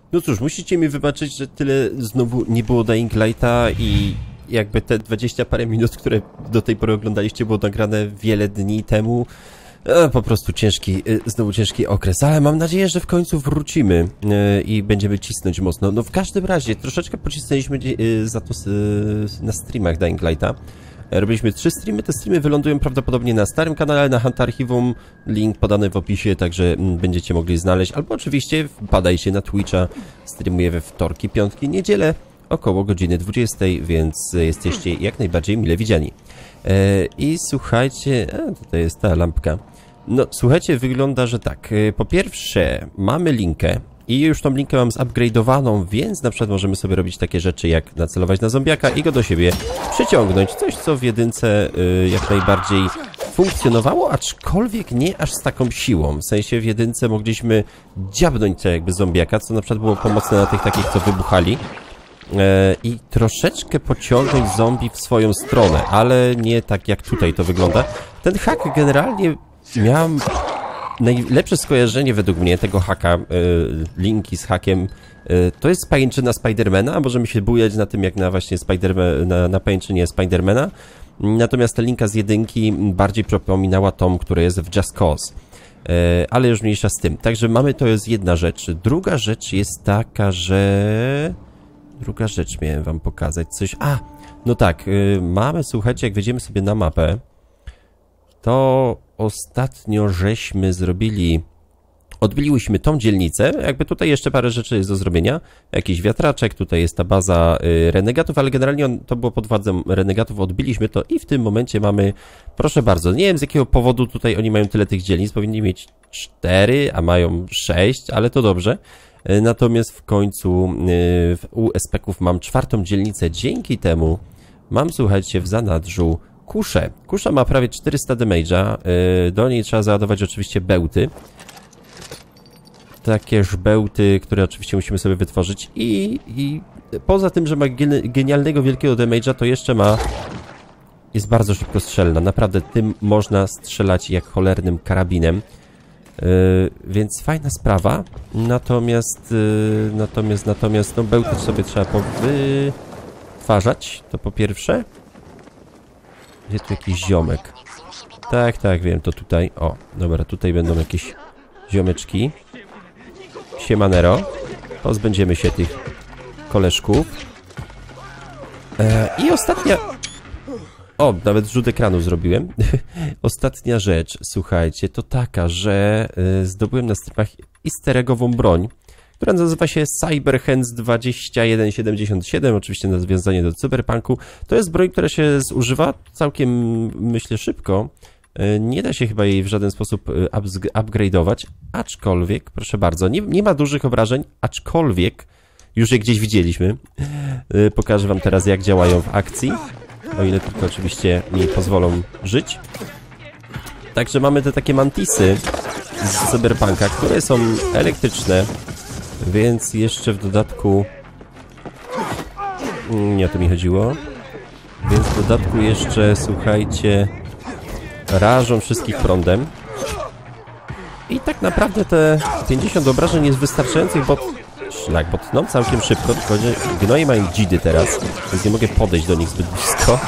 No cóż, musicie mi wybaczyć, że tyle znowu nie było Dying Lighta i jakby te 20 parę minut, które do tej pory oglądaliście, było nagrane wiele dni temu. Po prostu znowu ciężki okres, ale mam nadzieję, że w końcu wrócimy i będziemy cisnąć mocno. No w każdym razie, troszeczkę pocisnęliśmy za to na streamach Dying Lighta. Robiliśmy 3 streamy, te streamy wylądują prawdopodobnie na starym kanale, na Hunt Archiwum, link podany w opisie, także będziecie mogli znaleźć, albo oczywiście wpadajcie na Twitcha, streamuję we wtorki, piątki, niedzielę, około godziny 20, więc jesteście jak najbardziej mile widziani. I słuchajcie, tutaj jest ta lampka. No słuchajcie, wygląda, że tak, po pierwsze mamy linkę i już tą linkę mam zupgrade'owaną, więc na przykład możemy sobie robić takie rzeczy jak nacelować na zombiaka i go do siebie przyciągnąć. Coś, co w jedynce jak najbardziej funkcjonowało, aczkolwiek nie aż z taką siłą. W sensie w jedynce mogliśmy dziabnąć to jakby zombiaka, co na przykład było pomocne na tych takich, co wybuchali. I troszeczkę pociągnąć zombie w swoją stronę, ale nie tak jak tutaj to wygląda. Ten hak generalnie miałem najlepsze skojarzenie według mnie tego haka, linki z hakiem, to jest pajęczyna Spidermana, możemy się bujać na tym jak na właśnie na pajęczynie Spidermana, natomiast ta linka z jedynki bardziej przypominała tą, która jest w Just Cause. Ale już mniejsza z tym. Także mamy, to jest jedna rzecz. Druga rzecz jest taka, że... Druga rzecz miałem wam pokazać coś. No tak, mamy, słuchajcie, jak wejdziemy sobie na mapę, to ostatnio żeśmy zrobili, odbiliłyśmy tą dzielnicę, jakby tutaj jeszcze parę rzeczy jest do zrobienia, jakiś wiatraczek, tutaj jest ta baza renegatów, ale generalnie to było pod władzą renegatów, odbiliśmy to i w tym momencie mamy, proszę bardzo, nie wiem z jakiego powodu tutaj oni mają tyle tych dzielnic, powinni mieć 4, a mają 6, ale to dobrze. Natomiast w końcu u SPK-ów mam 4. dzielnicę, dzięki temu mam, słuchajcie, w zanadrzu kuszę. Kusza ma prawie 400 damage'a, do niej trzeba załadować oczywiście bełty. Takież bełty, które oczywiście musimy sobie wytworzyć i poza tym, że ma genialnego, wielkiego damage'a, to jeszcze jest bardzo szybko strzelna. Naprawdę tym można strzelać jak cholernym karabinem. Więc fajna sprawa, natomiast no bełty sobie trzeba powytwarzać, to po pierwsze. Gdzie tu jakiś ziomek? Tak, wiem, to tutaj, o, dobra, tutaj będą jakieś ziomeczki. Siemanero, pozbędziemy się tych koleżków. I ostatnia... O, nawet rzut ekranu zrobiłem. Ostatnia rzecz, słuchajcie, to taka, że zdobyłem na strefach easter eggową broń, która nazywa się Cyberhands 2177, oczywiście nawiązanie do cyberpunku. To jest broń, która się zużywa całkiem, myślę, szybko. Nie da się chyba jej w żaden sposób upgrade'ować, aczkolwiek, proszę bardzo, nie ma dużych obrażeń, aczkolwiek już je gdzieś widzieliśmy. Pokażę wam teraz, jak działają w akcji. O ile tylko oczywiście mi pozwolą żyć. Także mamy te takie mantisy z cyberpunka, które są elektryczne, więc jeszcze w dodatku... Nie o to mi chodziło. Więc w dodatku jeszcze, słuchajcie, rażą wszystkich prądem. I tak naprawdę te 50 obrażeń jest wystarczających, bo szlak potną całkiem szybko, tylko gnoje mają dzidy teraz, więc nie mogę podejść do nich zbyt blisko.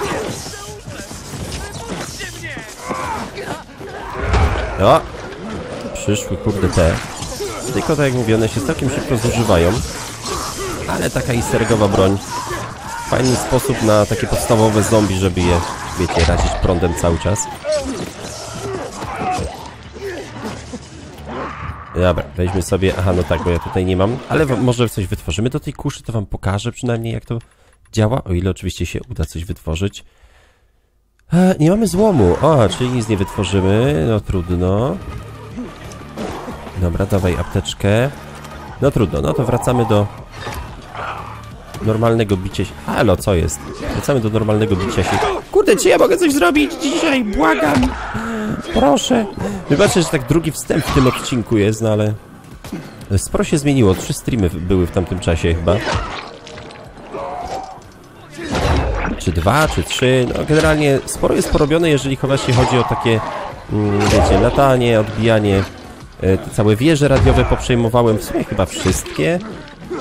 O! Przyszły, kurde, te. Tylko tak jak mówię, one się całkiem szybko zużywają. Ale taka easter eggowa broń. Fajny sposób na takie podstawowe zombie, żeby je, wiecie, razić prądem cały czas. Dobra, weźmy sobie... Aha, no tak, bo ja tutaj nie mam. Ale może coś wytworzymy do tej kuszy, to wam pokażę przynajmniej, jak to działa. O ile oczywiście się uda coś wytworzyć. Nie mamy złomu. O, czyli nic nie wytworzymy. No trudno. Dobra, dawaj apteczkę. No trudno, no to wracamy do normalnego bicia się... Halo, co jest? Wracamy do normalnego bicia się... Kurde, czy ja mogę coś zrobić dzisiaj? Błagam! Proszę! Wybaczcie, że tak drugi wstęp w tym odcinku jest, no ale... Sporo się zmieniło. 3 streamy były w tamtym czasie chyba. Czy 2, czy 3. No generalnie sporo jest porobione, jeżeli właśnie chodzi o takie... wiecie, latanie, odbijanie. Te całe wieże radiowe poprzejmowałem. W sumie chyba wszystkie.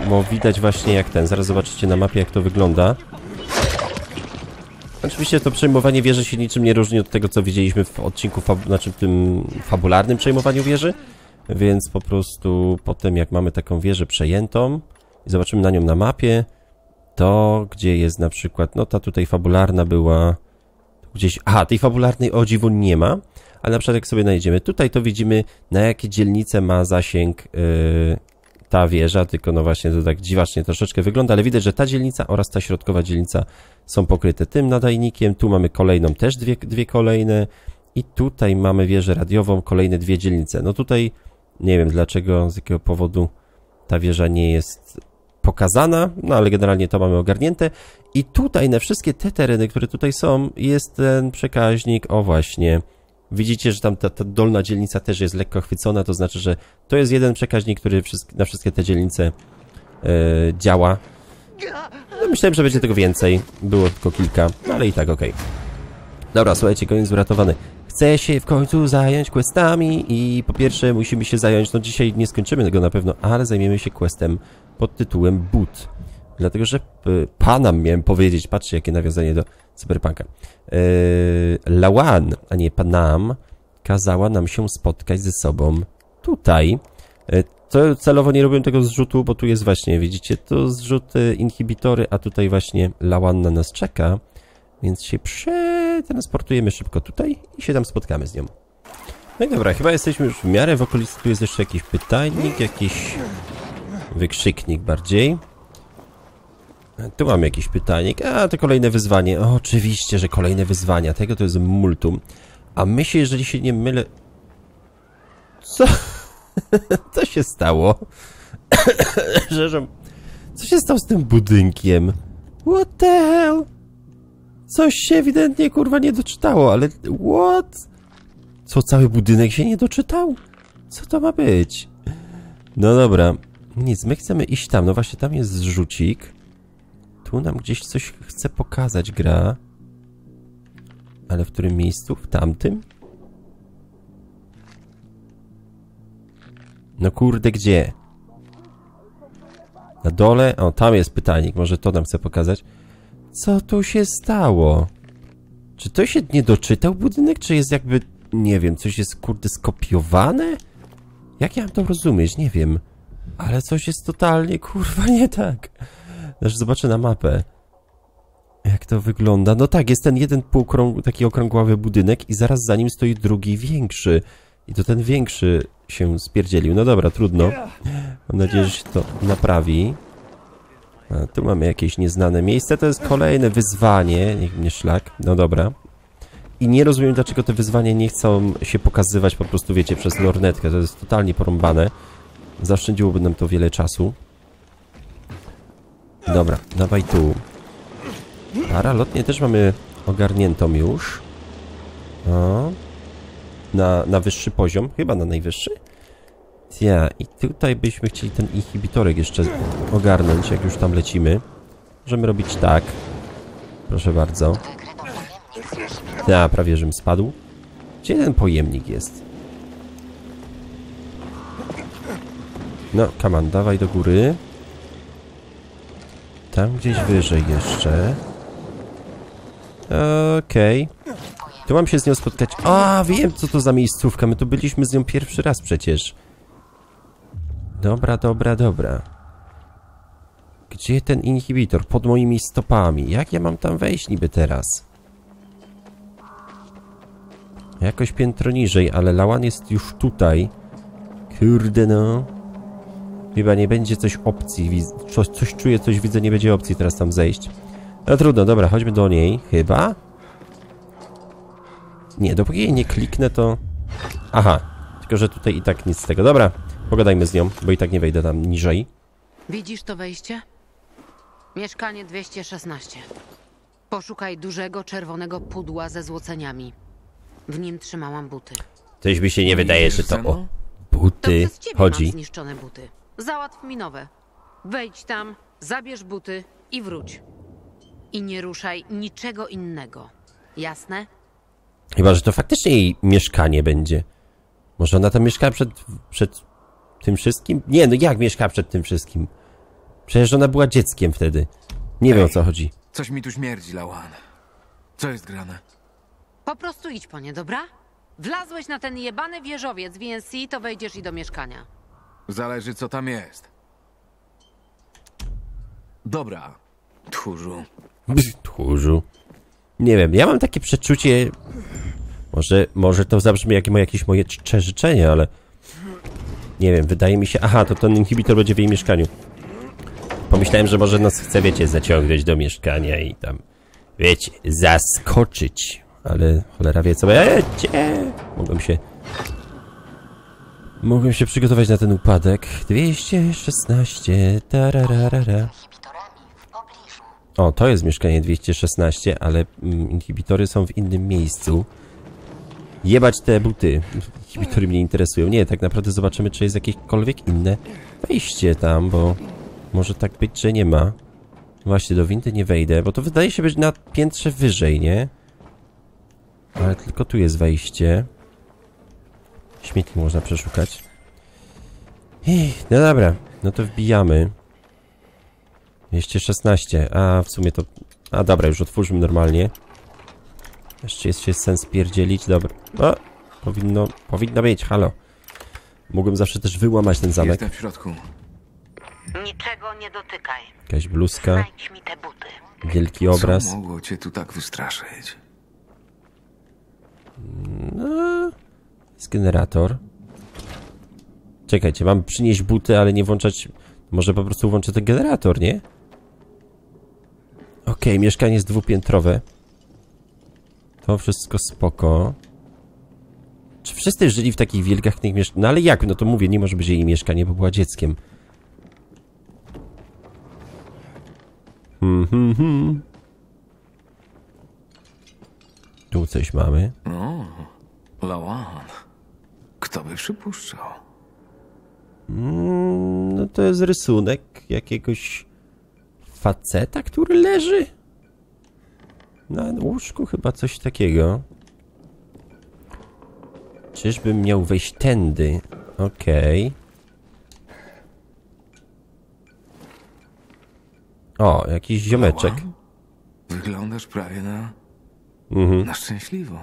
bo widać właśnie jak ten. Zaraz zobaczycie na mapie, jak to wygląda. Oczywiście to przejmowanie wieży się niczym nie różni od tego, co widzieliśmy w odcinku, znaczy w tym fabularnym przejmowaniu wieży. Więc po prostu potem jak mamy taką wieżę przejętą i zobaczymy na nią na mapie, to gdzie jest na przykład, no ta tutaj fabularna była gdzieś, aha, tej fabularnej o dziwo nie ma, ale na przykład jak sobie znajdziemy tutaj, to widzimy na jakie dzielnice ma zasięg ta wieża, tylko no właśnie to tak dziwacznie troszeczkę wygląda, ale widać, że ta dzielnica oraz ta środkowa dzielnica są pokryte tym nadajnikiem, tu mamy kolejną też dwie kolejne i tutaj mamy wieżę radiową, kolejne dwie dzielnice. No tutaj nie wiem dlaczego, z jakiego powodu ta wieża nie jest pokazana, no ale generalnie to mamy ogarnięte. I tutaj na wszystkie te tereny, które tutaj są, jest ten przekaźnik, o właśnie. Widzicie, że tam ta dolna dzielnica też jest lekko chwycona, to znaczy, że to jest jeden przekaźnik, który na wszystkie te dzielnice działa. No, myślałem, że będzie tego więcej, było tylko kilka, no, ale i tak okej. Dobra, słuchajcie, koniec uratowany. Chcę się w końcu zająć questami i po pierwsze musimy się zająć, no dzisiaj nie skończymy tego na pewno, ale zajmiemy się questem pod tytułem But. Dlatego, że Panam miałem powiedzieć, patrzcie jakie nawiązanie do Cyberpunka. Lawan, a nie Panam, kazała nam się spotkać ze sobą tutaj. To celowo nie robiłem tego zrzutu, bo tu jest właśnie, widzicie, to zrzut inhibitory, a tutaj właśnie Lawan na nas czeka. Więc się przetransportujemy szybko tutaj i się tam spotkamy z nią. No i dobra, chyba jesteśmy już w miarę w okolicy. Tu jest jeszcze jakiś pytajnik, jakiś wykrzyknik bardziej. Tu mamy jakiś pytajnik. A, to kolejne wyzwanie. O, oczywiście, że kolejne wyzwania. Tego to jest multum. A my się, jeżeli się nie mylę... Co? Co się stało? Co się stało z tym budynkiem? What the hell? Coś się ewidentnie, kurwa, nie doczytało, ale... What? Co, cały budynek się nie doczytał? Co to ma być? No dobra. Nic, my chcemy iść tam. No właśnie, tam jest zrzucik. Tu nam gdzieś coś chce pokazać gra. Ale w którym miejscu? W tamtym? No kurde, gdzie? Na dole? O, tam jest pytajnik. Może to nam chce pokazać. Co tu się stało? Czy to się nie doczytał budynek? Czy jest jakby, nie wiem, coś jest kurde skopiowane? Jak ja mam to rozumieć? Nie wiem. Ale coś jest totalnie kurwa nie tak. Znaczy zobaczę na mapę. Jak to wygląda? No tak, jest ten jeden taki okrągławy budynek i zaraz za nim stoi drugi większy. I to ten większy się spierdzielił. No dobra, trudno. Mam nadzieję, że się to naprawi. A tu mamy jakieś nieznane miejsce. To jest kolejne wyzwanie. Niech mnie szlak. No dobra. I nie rozumiem, dlaczego te wyzwania nie chcą się pokazywać po prostu, wiecie, przez lornetkę. To jest totalnie porąbane. Zaoszczędziłoby nam to wiele czasu. Dobra, dawaj tu. Paralotnię też mamy ogarniętą już. O. Na wyższy poziom. Chyba na najwyższy. Ja, i tutaj byśmy chcieli ten inhibitorek jeszcze ogarnąć, jak już tam lecimy. Możemy robić tak. Proszę bardzo. Ja, prawie żebym spadł. Gdzie ten pojemnik jest? No, come on, dawaj do góry. Tam gdzieś wyżej jeszcze. Okej. Tu mam się z nią spotkać. A, wiem co to za miejscówka. My tu byliśmy z nią pierwszy raz przecież. Dobra, dobra, dobra. Gdzie ten inhibitor? Pod moimi stopami. Jak ja mam tam wejść niby teraz? Jakoś piętro niżej, ale Lawan jest już tutaj. Kurde no. Chyba nie będzie coś opcji. Coś czuję, coś widzę, nie będzie opcji teraz tam zejść. No trudno, dobra, chodźmy do niej. Chyba? Nie, dopóki jej nie kliknę, to... Aha, tylko że tutaj i tak nic z tego. Dobra, pogadajmy z nią, bo i tak nie wejdę tam niżej. Widzisz to wejście? Mieszkanie 216. Poszukaj dużego, czerwonego pudła ze złoceniami. W nim trzymałam buty. Coś mi się nie wydaje, że to o To buty przez ciebie chodzi. mam zniszczone buty. Załatw mi nowe. Wejdź tam, zabierz buty i wróć. I nie ruszaj niczego innego. Jasne? Chyba, że to faktycznie jej mieszkanie będzie. Może ona tam mieszkała przed tym wszystkim? Nie, no jak mieszkała przed tym wszystkim? Przecież ona była dzieckiem wtedy. Nie wiem, o co chodzi. Coś mi tu śmierdzi, Lawan. Co jest grane? Po prostu idź po nie, dobra? Wlazłeś na ten jebany wieżowiec w VNC, to wejdziesz i do mieszkania. Zależy, co tam jest. Dobra, tchórzu. Tchórzu. Nie wiem, ja mam takie przeczucie... Może to zabrzmi jak jakieś moje czcze życzenie, ale... Nie wiem, wydaje mi się... Aha, to ten inhibitor będzie w jej mieszkaniu. Pomyślałem, że może nas chce, wiecie, zaciągnąć do mieszkania i tam... Wiecie, zaskoczyć. Ale cholera wie co będzie. Mogłem się przygotować na ten upadek. 216. Tararara. O, to jest mieszkanie 216, ale inhibitory są w innym miejscu. Jebać te buty. Inhibitory mnie interesują. Nie, tak naprawdę zobaczymy, czy jest jakiekolwiek inne wejście tam, bo może tak być, że nie ma. Właśnie, do windy nie wejdę, bo to wydaje się być na piętrze wyżej, nie? Ale tylko tu jest wejście. Śmietnik można przeszukać. No dobra, no to wbijamy. 216, a w sumie to... A dobra, już otwórzmy normalnie. Jeszcze jest się sens pierdzielić, dobra. O, powinno być, halo. Mogłem zawsze też wyłamać ten zamek. Jestem w środku. Niczego nie dotykaj. Jakaś bluzka. Znajdź mi te buty. Wielki obraz. Co mogło cię tu tak wystraszyć? No... Jest generator. Czekajcie, mam przynieść buty, ale nie włączać... Może po prostu włączę ten generator, nie? Okej, mieszkanie jest dwupiętrowe. To wszystko spoko. Czy wszyscy żyli w takich wielgachnych mieszkaniach? No ale jak? No to mówię, nie może być jej mieszkanie, bo była dzieckiem. Tu coś mamy. O, Lawan. Kto by przypuszczał? No to jest rysunek jakiegoś faceta, który leży na łóżku, chyba coś takiego. Czyżbym miał wejść tędy? Okej. O, jakiś ziomeczek. Lawan? Wyglądasz prawie na szczęśliwą.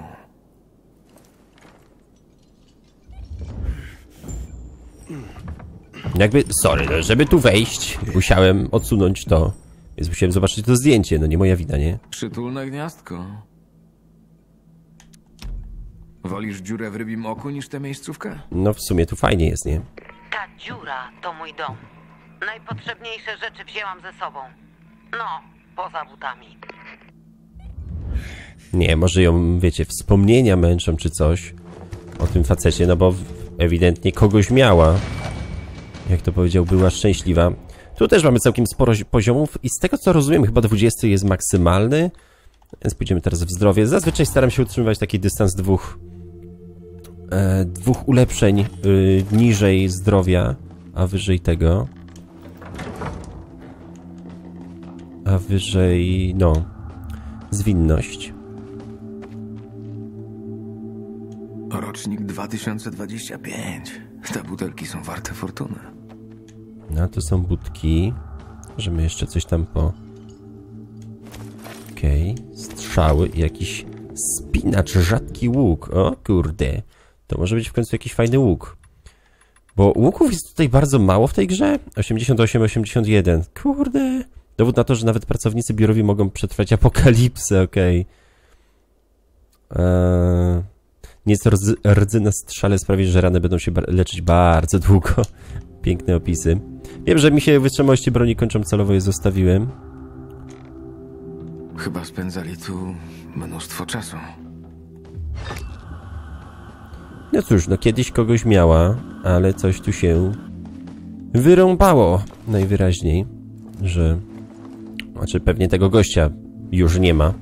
Jakby, sorry, żeby tu wejść, musiałem odsunąć to. Więc musiałem zobaczyć to zdjęcie, no nie moja wina, nie? Przytulne gniazdko. Wolisz dziurę w rybim oku niż tę miejscówkę? No w sumie tu fajnie jest, nie? Ta dziura to mój dom. Najpotrzebniejsze rzeczy wzięłam ze sobą. No, poza butami. Nie, może ją, wiecie, wspomnienia męczą czy coś o tym facecie, no bo ewidentnie kogoś miała. Jak to powiedział, była szczęśliwa. Tu też mamy całkiem sporo poziomów i z tego co rozumiem, chyba 20 jest maksymalny. Więc pójdziemy teraz w zdrowie. Zazwyczaj staram się utrzymywać taki dystans dwóch ulepszeń niżej zdrowia, a wyżej tego. A wyżej, no, zwinność. Rocznik 2025. Te butelki są warte fortuny. No, to są budki. Możemy jeszcze coś tam po... Okej. Strzały i jakiś spinacz, rzadki łuk. O kurde. To może być w końcu jakiś fajny łuk. Bo łuków jest tutaj bardzo mało w tej grze. 88, 81. Kurde. Dowód na to, że nawet pracownicy biurowi mogą przetrwać apokalipsę, okej. Nieco rdzy na strzale sprawi, że rany będą się leczyć bardzo długo. Piękne opisy. Wiem, że mi się wytrzymałości broni kończą celowo, je zostawiłem. Chyba spędzali tu mnóstwo czasu. No cóż, no kiedyś kogoś miała, ale coś tu się wyrąbało najwyraźniej, że... Znaczy pewnie tego gościa już nie ma.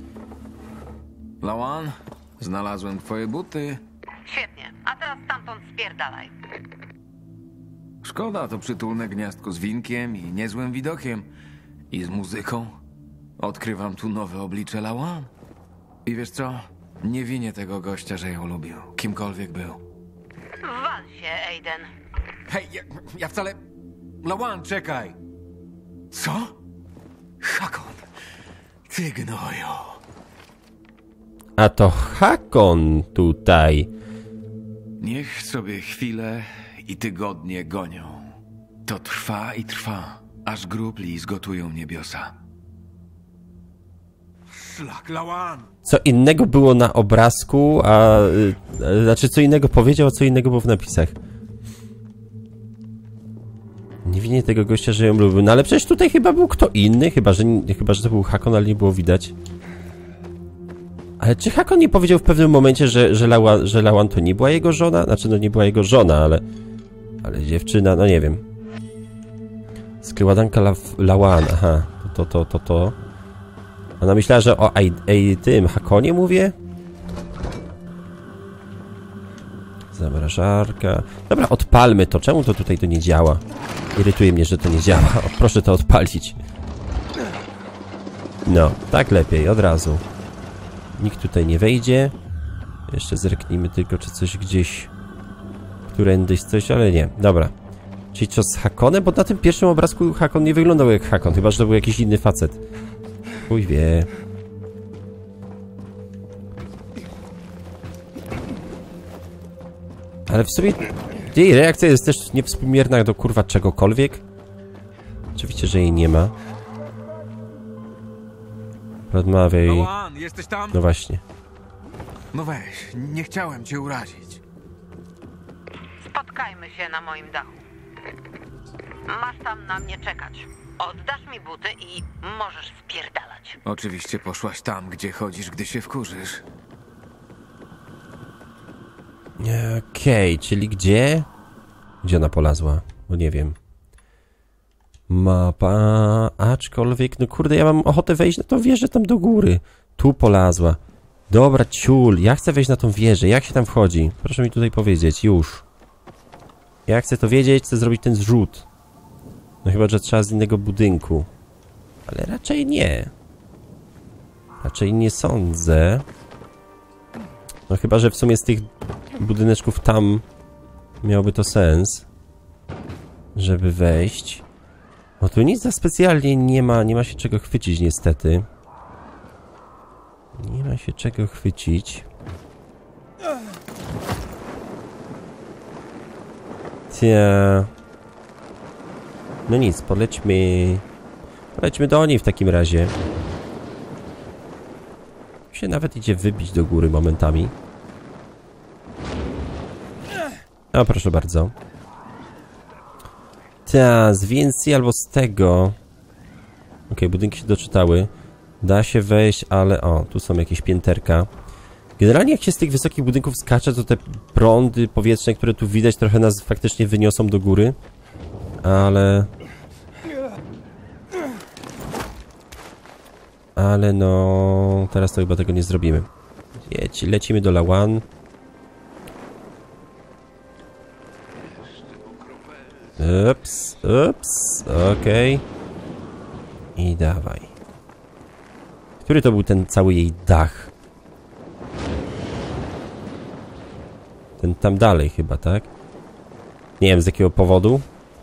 Lawan, znalazłem twoje buty. Świetnie, a teraz stamtąd spierdalaj. Szkoda, to przytulne gniazdko z winkiem i niezłym widokiem. I z muzyką. Odkrywam tu nowe oblicze Lawan. I wiesz co? Nie winię tego gościa, że ją lubił. Kimkolwiek był. Wal się, Aiden. Hej, ja wcale... Lawan, czekaj! Co? Hakon, ty gnoju. A to Hakon tutaj. Niech sobie chwile i tygodnie gonią. To trwa i trwa, aż grubli zgotują niebiosa. Szlak Lawan! Co innego było na obrazku, znaczy co innego powiedział, a co innego było w napisach. Nie winię tego gościa, że ją lubił. No ale przecież tutaj chyba był kto inny, chyba że to był Hakon, ale nie było widać. Ale czy Hakon nie powiedział w pewnym momencie, że Lawan to nie była jego żona? Znaczy, no nie była jego żona, ale dziewczyna, no nie wiem. Skryładanka Lawan, aha. To. Ona myślała, że o tym Hakonie mówię? Zamrażarka. Dobra, odpalmy to. Czemu to tutaj nie działa? Irytuje mnie, że to nie działa. O, proszę to odpalić. No, tak lepiej, od razu. Nikt tutaj nie wejdzie. Jeszcze zerknijmy tylko, czy coś gdzieś... Którędyś coś, ale nie. Dobra. Czyli co z Hakonem? Bo na tym pierwszym obrazku Hakon nie wyglądał jak Hakon. Chyba, że to był jakiś inny facet. Chuj wie. Ale w sumie jej reakcja jest też niewspółmierna do kurwa czegokolwiek. Oczywiście, że jej nie ma. Rozmawiaj. Lawan, jesteś tam? No właśnie. No weź, nie chciałem cię urazić. Spotkajmy się na moim dachu. Masz tam na mnie czekać. Oddasz mi buty i możesz spierdalać. Oczywiście poszłaś tam, gdzie chodzisz, gdy się wkurzysz. Okej, czyli gdzie? Gdzie ona polazła? Bo nie wiem. Mapa... Aczkolwiek, no kurde, ja mam ochotę wejść na tą wieżę tam do góry. Tu polazła. Dobra, ciul, ja chcę wejść na tą wieżę. Jak się tam wchodzi? Proszę mi tutaj powiedzieć, już. Ja chcę to wiedzieć, chcę zrobić ten zrzut. No chyba, że trzeba z innego budynku. Ale raczej nie. Raczej nie sądzę. No chyba, że w sumie z tych budyneczków tam miałby to sens, żeby wejść. No tu nic za specjalnie nie ma się czego chwycić niestety. Nie ma się czego chwycić. Tia. No nic, polećmy do niej w takim razie. Się nawet idzie wybić do góry momentami. O, proszę bardzo. Ta, z Więcej albo z tego. Okej, budynki się doczytały. Da się wejść, ale... O, tu są jakieś pięterka. Generalnie jak się z tych wysokich budynków skacze, to te prądy powietrzne, które tu widać, trochę nas faktycznie wyniosą do góry. Ale no... Teraz to chyba tego nie zrobimy. Lecimy do Lawan. Ups, okej. I dawaj. Który to był ten cały jej dach? Ten tam dalej chyba, tak? Nie wiem z jakiego powodu.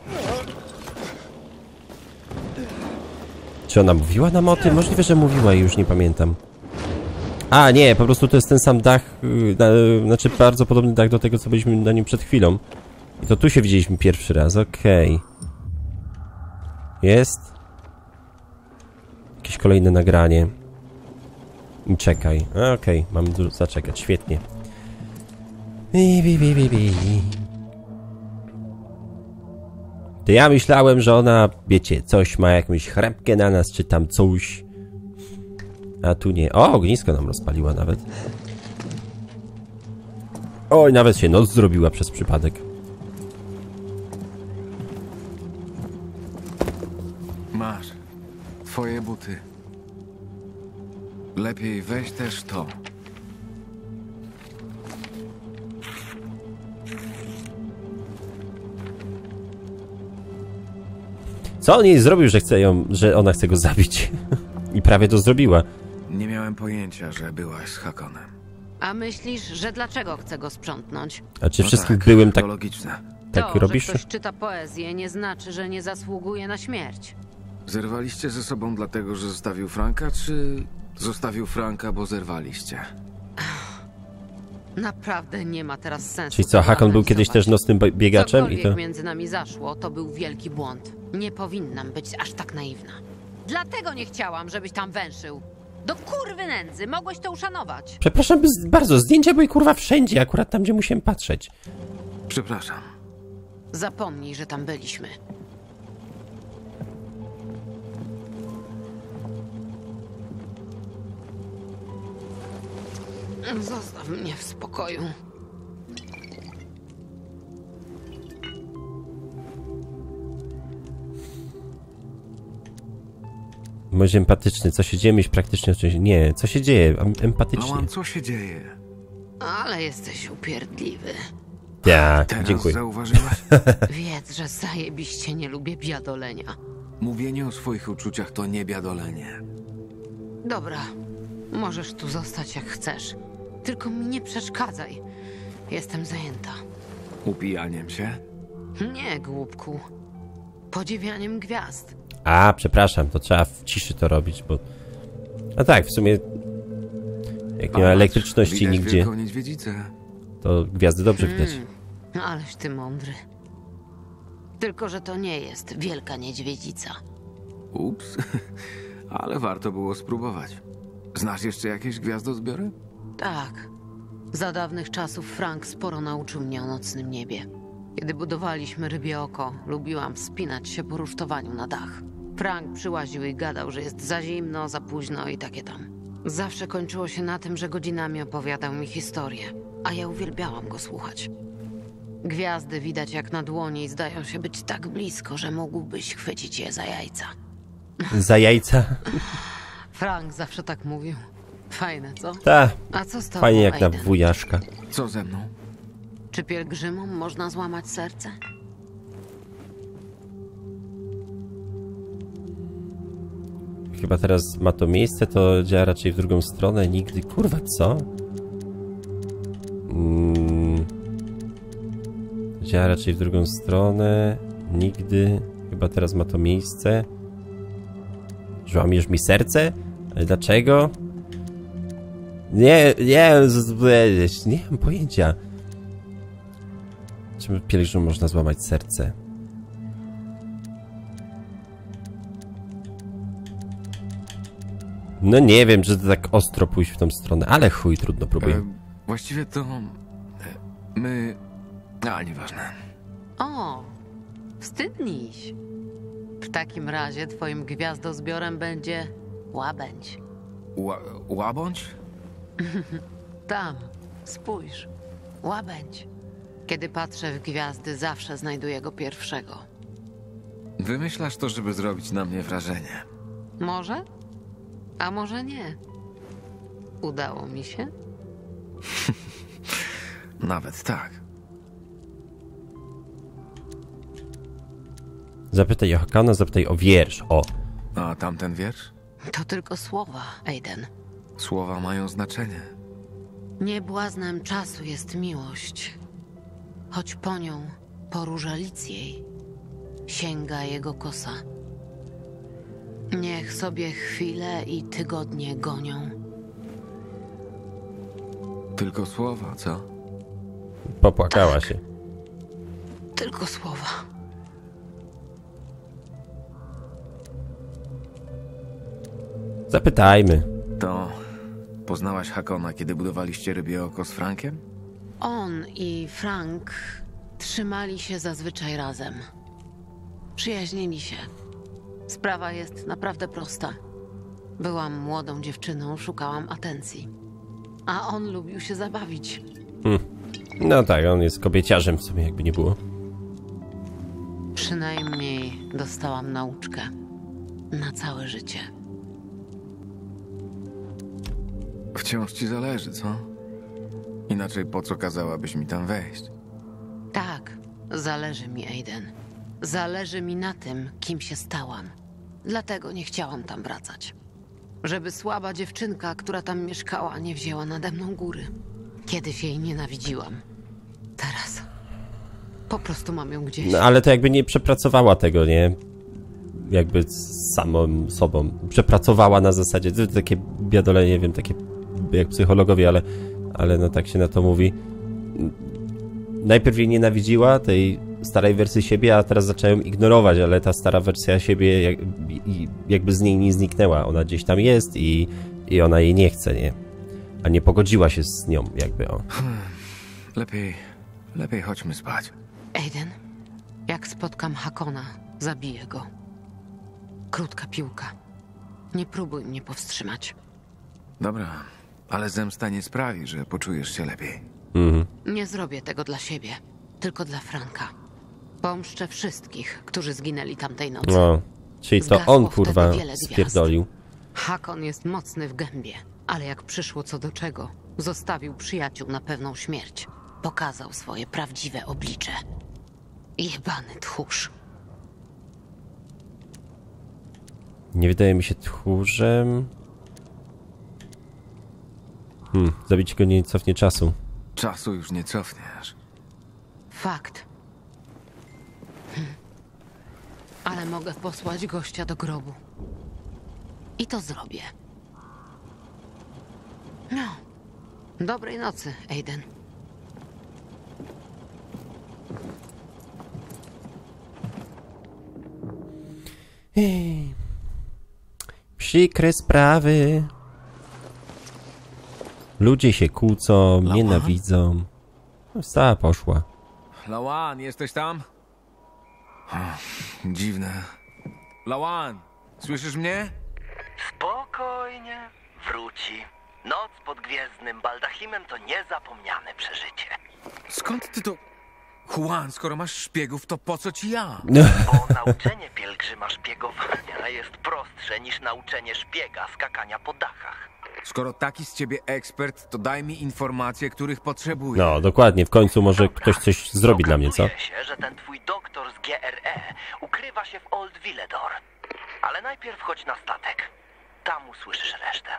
Czy ona mówiła nam o tym? Możliwe, że mówiła i już nie pamiętam. A, nie, po prostu to jest ten sam dach, znaczy bardzo podobny dach do tego, co byliśmy na nim przed chwilą. I to tu się widzieliśmy pierwszy raz, okej. Jest. Jakieś kolejne nagranie. I czekaj, okej, mamy dużo zaczekać, świetnie. To ja myślałem, że ona, wiecie, coś ma, jakąś chrapkę na nas, czy tam coś. A tu nie. O, ognisko nam rozpaliła nawet. Oj, nawet się noc zrobiła przez przypadek. Masz. Twoje buty. Lepiej weź też to. Co on jej zrobił, że chce ją, że ona chce go zabić? I prawie to zrobiła. Nie miałem pojęcia, że byłaś z Hakonem. A myślisz, że dlaczego chcę go sprzątnąć? A czy No wszystkim tak, byłym tak, to logiczne. tak to, robisz? że ktoś czyta poezję, nie znaczy, że nie zasługuje na śmierć. Zerwaliście ze sobą dlatego, że zostawił Franka, czy zostawił Franka, bo zerwaliście? Naprawdę nie ma teraz sensu. Czyli co, Hakon był kiedyś też nocnym biegaczem i Cokolwiek to... między nami zaszło, to był wielki błąd. Nie powinnam być aż tak naiwna. Dlatego nie chciałam, żebyś tam węszył. Do kurwy nędzy, mogłeś to uszanować. Przepraszam bardzo, zdjęcia były kurwa wszędzie, akurat tam, gdzie musiałem patrzeć. Przepraszam. Zapomnij, że tam byliśmy. Zostaw mnie w spokoju. Bądź empatyczny, co się dzieje, myśl praktycznie o czymś. Nie, co się dzieje, empatycznie. Lawan, co się dzieje? Ale jesteś upierdliwy. Tak, Teraz dziękuję. zauważyłaś? Wiedz, że zajebiście nie lubię biadolenia. Mówienie o swoich uczuciach to nie biadolenie. Dobra, możesz tu zostać jak chcesz. Tylko mi nie przeszkadzaj. Jestem zajęta. Upijaniem się? Nie, głupku. Podziwianiem gwiazd. A, przepraszam, to trzeba w ciszy to robić, bo... A tak, w sumie... Jak nie ma elektryczności widać nigdzie, wielką niedźwiedzicę. to gwiazdy dobrze widać. Aleś ty mądry. Tylko, że to nie jest wielka niedźwiedzica. Ups, ale warto było spróbować. Znasz jeszcze jakieś gwiazdozbiory? Tak. Za dawnych czasów Frank sporo nauczył mnie o nocnym niebie. Kiedy budowaliśmy Rybie Oko, lubiłam wspinać się po rusztowaniu na dach. Frank przyłaził i gadał, że jest za zimno, za późno i takie tam. Zawsze kończyło się na tym, że godzinami opowiadał mi historię, a ja uwielbiałam go słuchać. Gwiazdy widać jak na dłoni i zdają się być tak blisko, że mógłbyś chwycić je za jajca. Za jajca? Frank zawsze tak mówił. Fajne, co? Ta, A co z tobą, fajnie jak na Aiden? wujaszka. Co ze mną? Czy pielgrzymom można złamać serce? Chyba teraz ma to miejsce, to działa raczej w drugą stronę. Nigdy, kurwa, co? Działa raczej w drugą stronę. Nigdy. Chyba teraz ma to miejsce. Złamiesz mi serce? Ale dlaczego? Nie mam pojęcia. Czym pielgrzymom można złamać serce? No nie wiem, czy to tak ostro pójść w tą stronę, ale chuj, trudno, próbuję. Właściwie to... my... A, nieważne. O, wstydniś. W takim razie twoim gwiazdozbiorem będzie łabędź. Łabądź? Tam, spójrz. Łabędź. Kiedy patrzę w gwiazdy, zawsze znajduję go pierwszego. Wymyślasz to, żeby zrobić na mnie wrażenie. Może? A może nie? Udało mi się? Nawet tak. Zapytaj o Hakona, zapytaj o wiersz, o. A tamten wiersz? To tylko słowa, Aiden. Słowa mają znaczenie. Nie błaznem czasu jest miłość. Choć po nią, po różalic jej, sięga jego kosa. Niech sobie chwile i tygodnie gonią. Tylko słowa, co? Popłakała Tak. się. Tylko słowa. Zapytajmy. To... Poznałaś Hakona, kiedy budowaliście Rybie Oko z Frankiem? On i Frank trzymali się zazwyczaj razem. Przyjaźnili się. Sprawa jest naprawdę prosta. Byłam młodą dziewczyną, szukałam atencji. A on lubił się zabawić. No tak, on jest kobieciarzem w sumie, jakby nie było. Przynajmniej dostałam nauczkę. Na całe życie. Wciąż ci zależy, co? Inaczej po co kazałabyś mi tam wejść? Tak, zależy mi, Aiden. Zależy mi na tym, kim się stałam. Dlatego nie chciałam tam wracać. Żeby słaba dziewczynka, która tam mieszkała, nie wzięła nade mną góry. Kiedyś jej nienawidziłam. Teraz po prostu mam ją gdzieś. No ale to jakby nie przepracowała tego, nie? jakby z samą sobą. Przepracowała na zasadzie, to takie biadole, nie wiem, takie jak psychologowie, ale no tak się na to mówi. Najpierw jej nienawidziła, tej starej wersji siebie, a teraz zaczęła ją ignorować, ale ta stara wersja siebie jakby z niej nie zniknęła. Ona gdzieś tam jest i ona jej nie chce, nie? A nie pogodziła się z nią, jakby, o. Lepiej chodźmy spać. Aiden, jak spotkam Hakona, zabiję go. Krótka piłka. Nie próbuj mnie powstrzymać. Dobra, ale zemsta nie sprawi, że poczujesz się lepiej. Nie zrobię tego dla siebie, tylko dla Franka. Pomszczę wszystkich, którzy zginęli tamtej nocy. No, czyli to Zgasło on, wtedy kurwa, wiele gwiazd. spierdolił. Hakon jest mocny w gębie, ale jak przyszło co do czego, zostawił przyjaciół na pewną śmierć. Pokazał swoje prawdziwe oblicze. Jebany tchórz. Nie wydaje mi się tchórzem. Zabić go nie cofnie czasu. Czasu już nie cofniesz. Fakt. Ale mogę posłać gościa do grobu. I to zrobię. No. Dobrej nocy, Aiden. Przykre sprawy. Ludzie się kłócą, nienawidzą. Stała poszła. Lawan, jesteś tam? Dziwne. Lawan, słyszysz mnie? Spokojnie, wróci. Noc pod gwiezdnym baldachimem to niezapomniane przeżycie. Skąd ty to... Juan, skoro masz szpiegów, to po co ci ja? Bo nauczenie pielgrzyma szpiegowania jest prostsze niż nauczenie szpiega skakania po dachach. Skoro taki z ciebie ekspert, to daj mi informacje, których potrzebuję. No, dokładnie. W końcu może ktoś coś zrobi dla mnie, co? Okazuje się, że ten twój doktor z GRE ukrywa się w Old Villedor. Ale najpierw chodź na statek. Tam usłyszysz resztę.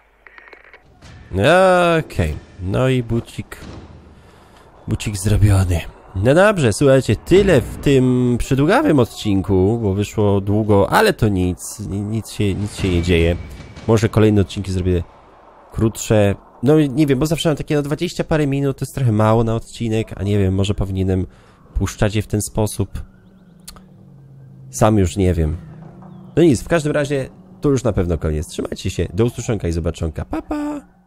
Okej. No i bucik zrobiony. No dobrze, słuchajcie, tyle w tym przydługawym odcinku, bo wyszło długo, ale to nic się nie dzieje. Może kolejne odcinki zrobię krótsze. No nie wiem, bo zawsze mam takie no 20 parę minut, to jest trochę mało na odcinek, a nie wiem, może powinienem puszczać je w ten sposób. Sam już nie wiem. No nic, w każdym razie to już na pewno koniec. Trzymajcie się, do usłyszonka i zobaczonka. Pa, pa!